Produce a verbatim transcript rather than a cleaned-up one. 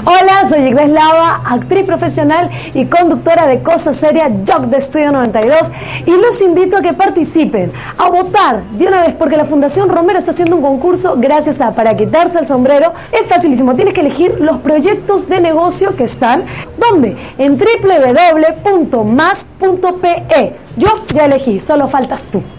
Hola, soy Igres Lava, actriz profesional y conductora de Cosa Seria, Joc de Estudio noventa y dos, y los invito a que participen, a votar de una vez, porque la Fundación Romero está haciendo un concurso gracias a Para Quitarse el Sombrero. Es facilísimo, tienes que elegir los proyectos de negocio que están, ¿dónde? En w w w punto mas punto p e. Yo ya elegí, solo faltas tú.